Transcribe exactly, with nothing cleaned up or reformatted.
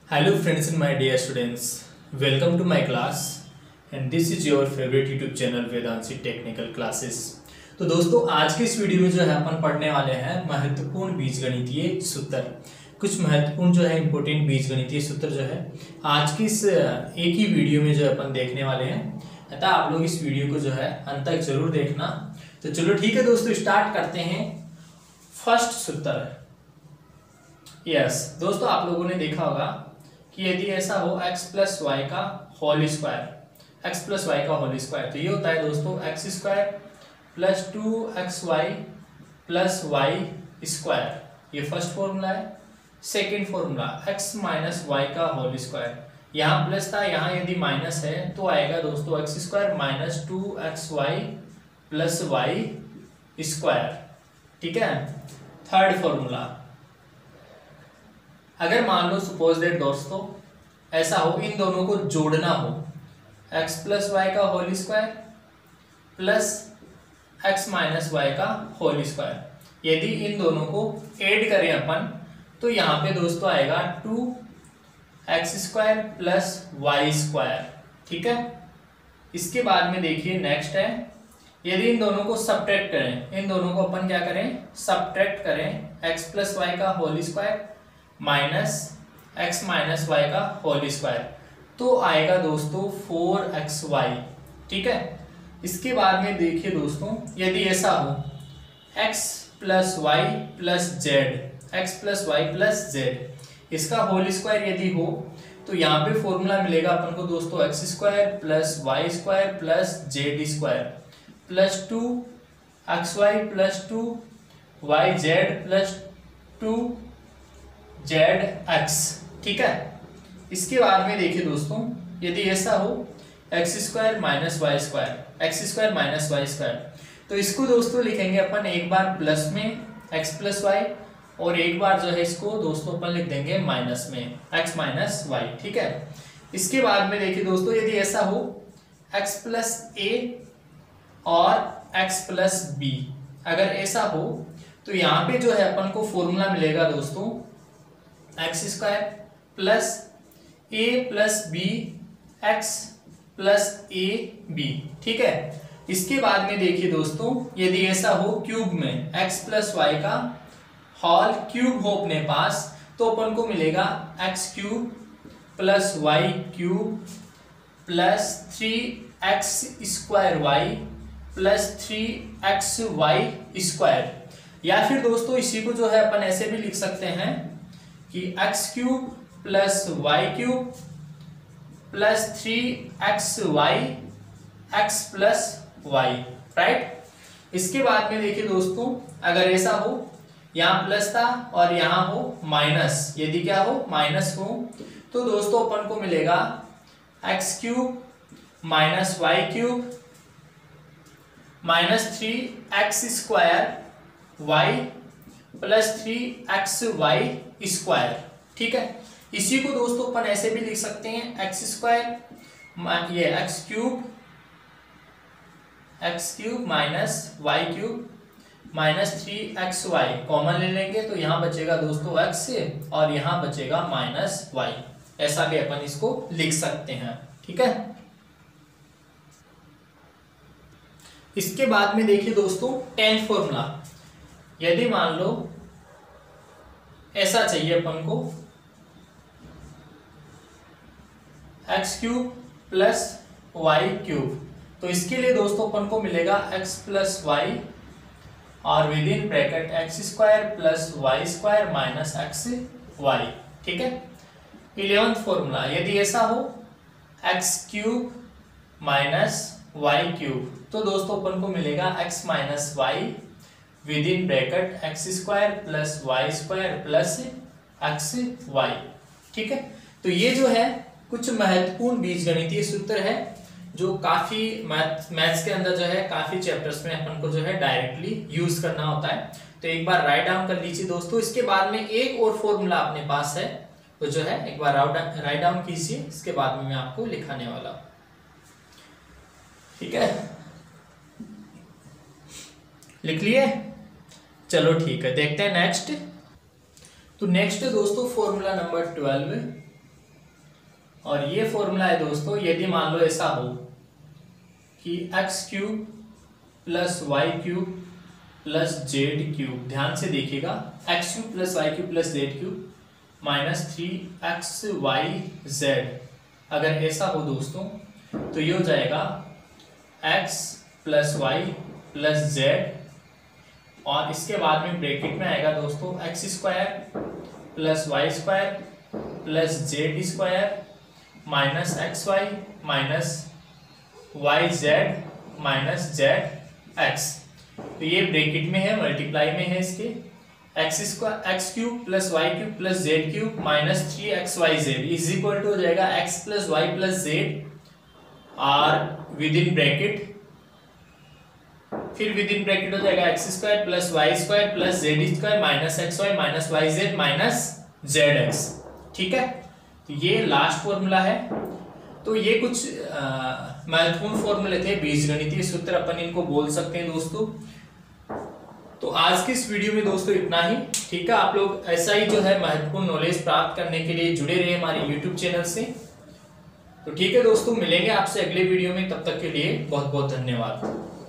Hello friends and my dear students, welcome to my class and this is your favorite YouTube channel Vedanshi technical classes. तो दोस्तों आज के इस video में जो है अपन पढ़ने वाले हैं महत्वपूर्ण बीजगणितीय सूत्र। कुछ महत्वपूर्ण जो है इंपॉर्टेंट बीजगणितीय सूत्र जो है आज की इस एक ही वीडियो में जो अपन देखने वाले हैं, अतः आप लोग इस वीडियो को जो है अंत तक जरूर देखना। तो चलो ठीक है दोस्तों, स्टार्ट करते हैं। फर्स्ट सूत्र, यस दोस्तों, आप लोगों ने देखा होगा कि यदि ऐसा हो x प्लस वाई का whole square, X plus Y का होल स्क्वायर, तो ये होता है दोस्तों X square plus two X Y plus Y square. ये फर्स्ट फॉर्मूला है। Second formula x minus Y का होल स्क्वायर, यहाँ प्लस था, यहाँ यदि माइनस है तो आएगा दोस्तों X square minus two X Y plus Y square. ठीक है। थर्ड फॉर्मूला, अगर मान लो सपोज दैट दोस्तों ऐसा हो, इन दोनों को जोड़ना हो, x प्लस वाई का whole square plus X minus Y का होल स्क्वायर, यदि इन दोनों को ऐड करें अपन तो यहाँ पे दोस्तों आएगा two X square plus Y square. ठीक है। इसके बाद में देखिए नेक्स्ट है, यदि इन दोनों को सब्ट्रैक्ट करें, इन दोनों को अपन क्या करें, सब्ट्रैक्ट करें, x प्लस वाई का whole square minus X minus Y का होल स्क्वायर, तो आएगा दोस्तों फोर एक्स वाई। ठीक है। इसके बाद में देखिए दोस्तों, यदि ऐसा हो x plus Y plus Z, X plus Y plus Z, इसका होल स्क्वायर यदि हो तो यहाँ पे फॉर्मूला मिलेगा अपन को दोस्तों X square plus Y square plus Z square plus two X Y plus two Y Z plus two Z X. ठीक है। इसके बाद में देखिए दोस्तों, यदि ऐसा हो X square minus Y square, X square minus Y square, तो इसको दोस्तों लिखेंगे अपन एक बार प्लस में एक्स प्लस वाई और एक बार जो है इसको दोस्तों अपन लिख देंगे माइनस में एक्स माइनस वाई। ठीक है। इसके बाद में देखिए दोस्तों, यदि ऐसा हो एक्स प्लस ए और एक्स प्लस बी, अगर ऐसा हो तो यहाँ पे जो है अपन को फॉर्मूला मिलेगा दोस्तों X square plus A plus B X plus A B. ठीक है। इसके बाद में देखिए दोस्तों, यदि ऐसा हो क्यूब में एक्स प्लस वाई का होल क्यूब हो अपने पास, तो अपन को मिलेगा X cube plus Y cube plus three X square Y plus three X Y square. या फिर दोस्तों इसी को जो है अपन ऐसे भी लिख सकते हैं कि x cube plus Y cube plus three X Y X plus Y. Right. इसके बाद में देखिए दोस्तों, अगर ऐसा हो यहाँ प्लस था और यहाँ हो माइनस, यदि क्या हो माइनस हो, तो दोस्तों अपन को मिलेगा x cube minus Y cube minus three X square Y plus three X Y square. ठीक है। इसी को दोस्तों अपन ऐसे भी लिख सकते हैं एक्स स्क्वायर, ये X cube X cube minus Y cube minus three X Y, common ले लेंगे तो यहाँ बचेगा दोस्तों एक्स और यहाँ बचेगा माइनस वाई। ऐसा भी अपन इसको लिख सकते हैं। ठीक है। इसके बाद में देखिए दोस्तों टेंथ फॉर्मूला, यदि मान लो ऐसा चाहिए अपन को X cube plus Y cube, तो इसके लिए दोस्तों अपन को मिलेगा एक्स प्लस वाई और within bracket X square plus Y square minus X Y. ठीक है। इलेवेंथ फॉर्मूला, यदि ऐसा हो X cube minus Y cube, तो दोस्तों अपन को मिलेगा X minus Y within bracket X square plus Y square plus X Y. ठीक है। तो ये जो है कुछ महत्वपूर्ण बीजगणितीय सूत्र है जो काफी मैथ मैथ्स के अंदर जो है काफी चैप्टर्स में अपन को जो है डायरेक्टली यूज करना होता है। तो एक बार राइट डाउन कर लीजिए दोस्तों। इसके बाद में एक और फॉर्मूला अपने पास है, तो जो है एक बार राइट डाउन कीजिए, इसके बाद में मैं आपको लिखाने वाला हूं। ठीक है, लिख लिए? चलो ठीक है, देखते हैं नेक्स्ट। तो नेक्स्ट है दोस्तों फॉर्मूला नंबर ट्वेल्व, और ये फॉर्मूला है दोस्तों, यदि मान लो ऐसा हो कि X cube plus Y cube plus Z cube, ध्यान से देखिएगा, X cube plus Y cube plus Z cube minus three X Y Z, अगर ऐसा हो दोस्तों तो ये हो जाएगा x plus Y plus Z, और इसके बाद में ब्रैकेट में आएगा दोस्तों X square plus Y square plus Z square minus X Y minus Y Z minus Z X. तो ये ब्रैकेट में है, मल्टीप्लाई में है इसके, X square X cube plus Y cube plus Z cube minus three X Y Z is equal to हो जाएगा X plus Y plus Z और विद इन ब्रैकेट, फिर विद इन ब्रैकेट हो जाएगा X square plus Y square plus Z square minus X Y minus Y Z minus Z X. ठीक है, तो ये लास्ट फॉर्मूला है। तो ये कुछ महत्वपूर्ण फॉर्मूले थे, बीजगणितीय सूत्र अपन इनको बोल सकते हैं दोस्तों। तो आज की इस वीडियो में दोस्तों इतना ही। ठीक है, आप लोग ऐसा ही जो है महत्वपूर्ण नॉलेज प्राप्त करने के लिए जुड़े रहे हमारे यूट्यूब चैनल से। तो ठीक है दोस्तों, मिलेंगे आपसे अगले वीडियो में, तब तक के लिए बहुत बहुत धन्यवाद।